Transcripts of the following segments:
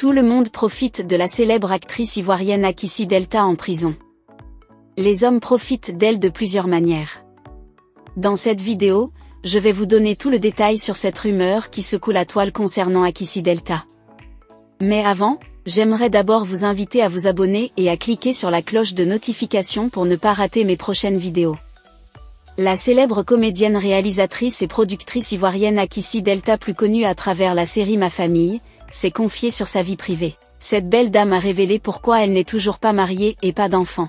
Tout le monde profite de la célèbre actrice ivoirienne Akissi Delta en prison. Les hommes profitent d'elle de plusieurs manières. Dans cette vidéo, je vais vous donner tout le détail sur cette rumeur qui secoue la toile concernant Akissi Delta. Mais avant, j'aimerais d'abord vous inviter à vous abonner et à cliquer sur la cloche de notification pour ne pas rater mes prochaines vidéos. La célèbre comédienne, réalisatrice et productrice ivoirienne Akissi Delta, plus connue à travers la série Ma Famille, s'est confiée sur sa vie privée. Cette belle dame a révélé pourquoi elle n'est toujours pas mariée et pas d'enfant.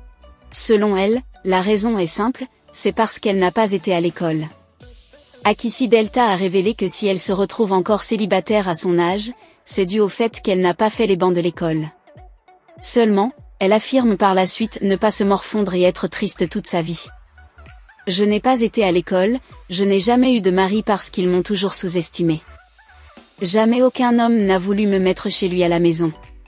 Selon elle, la raison est simple, c'est parce qu'elle n'a pas été à l'école. Akissi Delta a révélé que si elle se retrouve encore célibataire à son âge, c'est dû au fait qu'elle n'a pas fait les bancs de l'école. Seulement, elle affirme par la suite ne pas se morfondre et être triste toute sa vie. Je n'ai pas été à l'école, je n'ai jamais eu de mari parce qu'ils m'ont toujours sous-estimé. Jamais aucun homme n'a voulu me mettre chez lui à la maison.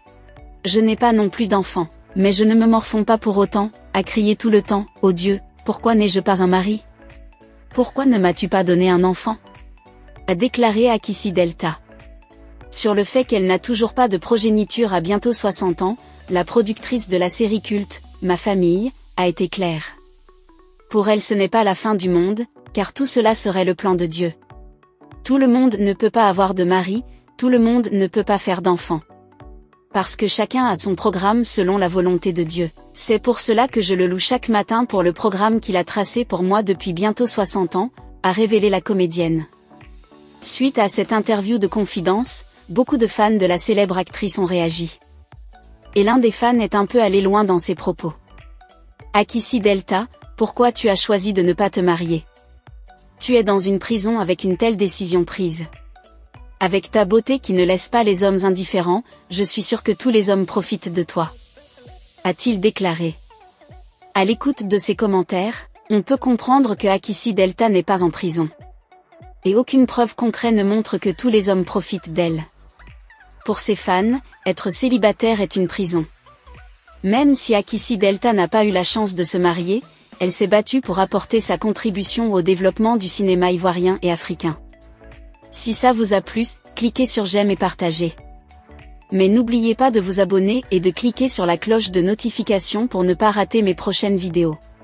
Je n'ai pas non plus d'enfant, mais je ne me morfonds pas pour autant, à crier tout le temps, ô Dieu, pourquoi n'ai-je pas un mari? Pourquoi ne m'as-tu pas donné un enfant? A déclaré Akissi Delta. Sur le fait qu'elle n'a toujours pas de progéniture à bientôt 60 ans, la productrice de la série culte, Ma Famille, a été claire. Pour elle, ce n'est pas la fin du monde, car tout cela serait le plan de Dieu. Tout le monde ne peut pas avoir de mari, tout le monde ne peut pas faire d'enfant. Parce que chacun a son programme selon la volonté de Dieu. C'est pour cela que je le loue chaque matin pour le programme qu'il a tracé pour moi depuis bientôt 60 ans, a révélé la comédienne. Suite à cette interview de confidence, beaucoup de fans de la célèbre actrice ont réagi. Et l'un des fans est un peu allé loin dans ses propos. Akissi Delta, pourquoi tu as choisi de ne pas te marier? Tu es dans une prison avec une telle décision prise. Avec ta beauté qui ne laisse pas les hommes indifférents, je suis sûr que tous les hommes profitent de toi. A-t-il déclaré. À l'écoute de ces commentaires, on peut comprendre que Akissi Delta n'est pas en prison. Et aucune preuve concrète ne montre que tous les hommes profitent d'elle. Pour ses fans, être célibataire est une prison. Même si Akissi Delta n'a pas eu la chance de se marier, elle s'est battue pour apporter sa contribution au développement du cinéma ivoirien et africain. Si ça vous a plu, cliquez sur j'aime et partagez. Mais n'oubliez pas de vous abonner et de cliquer sur la cloche de notification pour ne pas rater mes prochaines vidéos.